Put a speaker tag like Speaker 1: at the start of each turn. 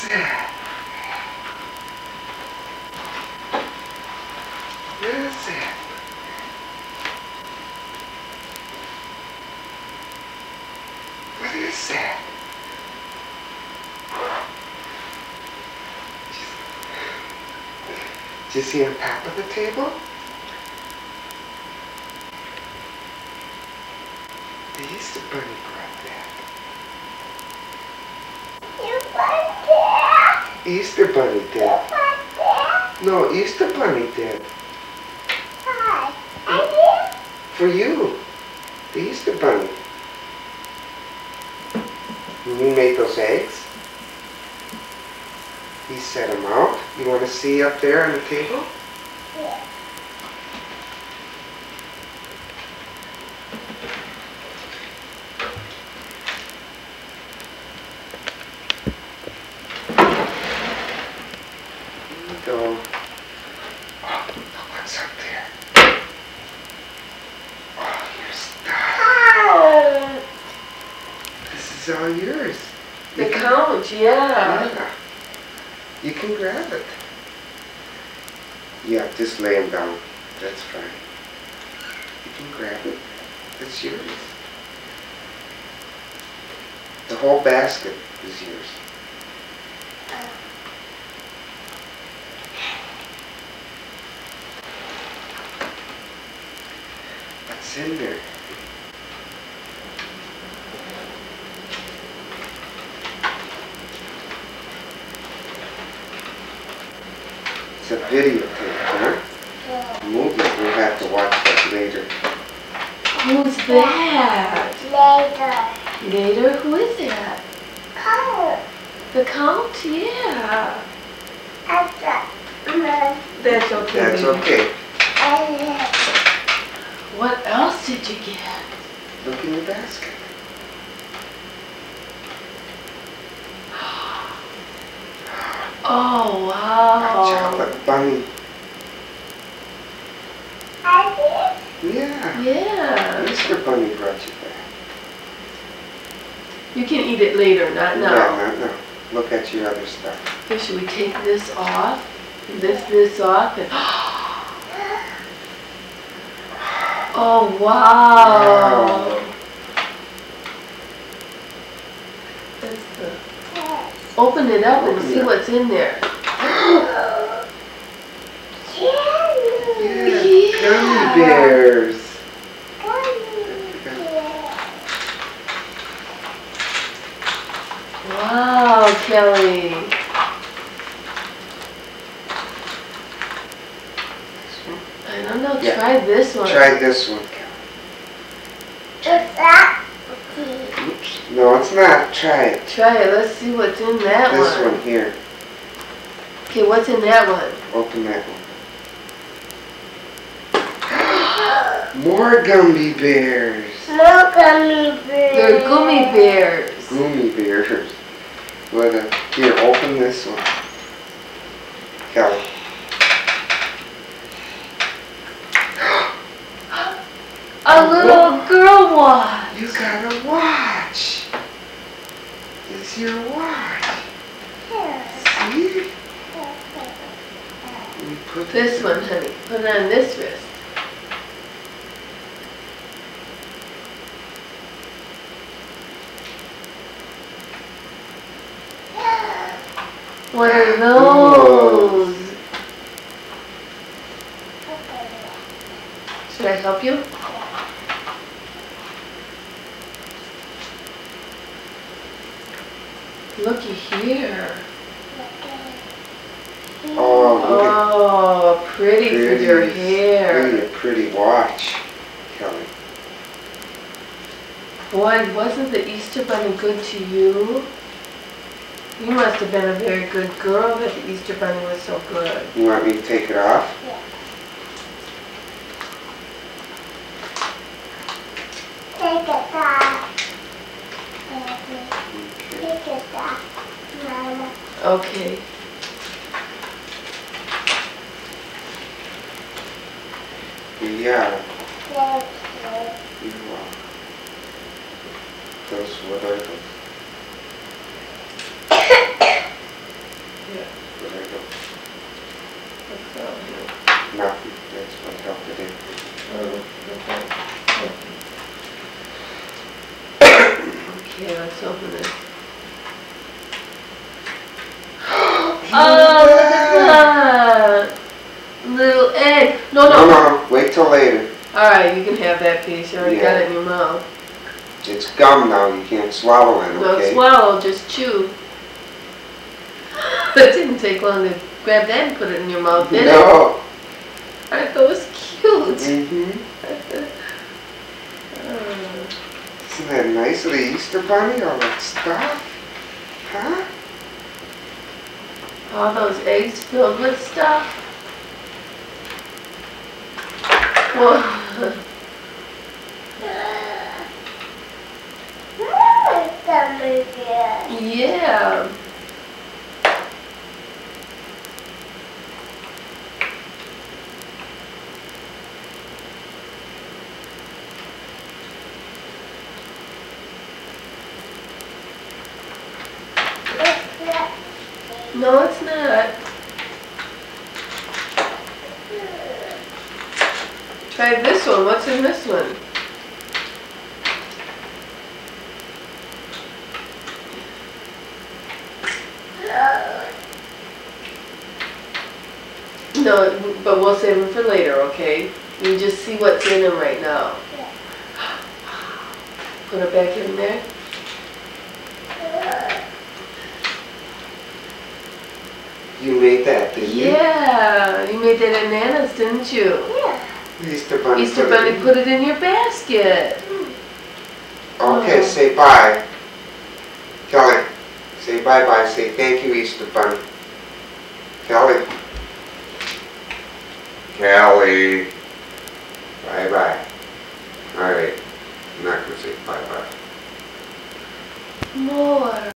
Speaker 1: is that? What is that? What is that? Did you see on top of the table? The Easter Bunny brought that. Easter Bunny did. No, Easter Bunny did. For you. The Easter Bunny. You made those eggs? He set them out. You want to see up there on the table?
Speaker 2: Yeah.
Speaker 1: Here we go. Oh, look what's up there. Oh, your stuff. This is all yours.
Speaker 3: The couch, yeah.
Speaker 1: Yeah. You can grab it. Yeah, just lay him down. That's fine. You can grab it. It's yours. The whole basket is yours. What's in there? It's a videotape, huh?
Speaker 2: Yeah.
Speaker 1: Movie. We'll have to watch that later.
Speaker 3: Who's that?
Speaker 2: Later.
Speaker 3: Later? Who is that?
Speaker 2: Color.
Speaker 3: The count? Yeah.
Speaker 2: That's
Speaker 3: That's okay,
Speaker 1: That's
Speaker 3: baby.
Speaker 1: okay.
Speaker 3: What else did you get?
Speaker 1: Look in the basket.
Speaker 3: Oh,
Speaker 1: A
Speaker 3: wow.
Speaker 1: chocolate bunny. Yeah.
Speaker 3: Yeah.
Speaker 1: Easter Bunny brought you back.
Speaker 3: You can eat it later, not now.
Speaker 1: Yeah, no. Look at your other stuff.
Speaker 3: Here, should we take this off? Lift this off and... Oh, wow. That's the... Open it up and see what's in there.
Speaker 1: Yeah, gummy bears.
Speaker 3: Wow, Kelly. I don't know,
Speaker 1: Yeah.
Speaker 3: try this one.
Speaker 1: Try this one, Kelly. Oops. No, it's not. Try it.
Speaker 3: Try it, let's see what's in that
Speaker 1: This
Speaker 3: one.
Speaker 1: one here.
Speaker 3: Okay, what's in that one?
Speaker 1: Open that one. More gummy bears.
Speaker 3: They're gummy bears.
Speaker 1: Gummy bears. What? Here, open this one. Kelly.
Speaker 3: A little girl watch.
Speaker 1: You got a watch. It's your watch. See? We put
Speaker 3: This one, honey. Put it on this wrist. What are those? Should I help you? Looky here.
Speaker 1: Oh, look at
Speaker 3: Oh, pretty for your hair.
Speaker 1: Really a pretty watch, Kelly.
Speaker 3: Boy, wasn't the Easter Bunny good to you? You must have been a very good girl that the Easter Bunny was so good.
Speaker 1: You want me to take it off?
Speaker 2: Take it off.
Speaker 1: Okay.
Speaker 2: Take it off, Mama.
Speaker 3: Okay.
Speaker 1: Yeah.
Speaker 2: Thank
Speaker 1: You're welcome. Those, what are those? Nothing. That's what helped it in.
Speaker 3: Oh, okay. Okay, let's open it. Oh, look at that! Little egg. No.
Speaker 1: No. Wait till later.
Speaker 3: Alright, you can have that piece. You already got it in your mouth.
Speaker 1: It's gum now. You can't swallow it, okay?
Speaker 3: Don't swallow, just chew. It didn't take long to grab that and put it in your mouth, did it?
Speaker 1: No.
Speaker 3: Aren't those cute?
Speaker 1: Mm-hmm. Isn't that nice of the Easter Bunny? All that stuff? Huh?
Speaker 3: All those eggs filled with stuff? Whoa. Yeah. No, it's not. Try this one. What's in this one? No, but we'll save them for later, okay? You just see what's in them right now. Put it back in there.
Speaker 1: You made that, didn't you?
Speaker 3: Yeah, you made that at Nana's, didn't you?
Speaker 2: Yeah.
Speaker 1: Easter Bunny.
Speaker 3: Easter Bunny put it in your basket.
Speaker 1: Okay, say bye. Kelly, say bye-bye. Say thank you, Easter Bunny. Kelly. Kelly. Bye-bye. All right. I'm not going to say bye-bye.
Speaker 3: More.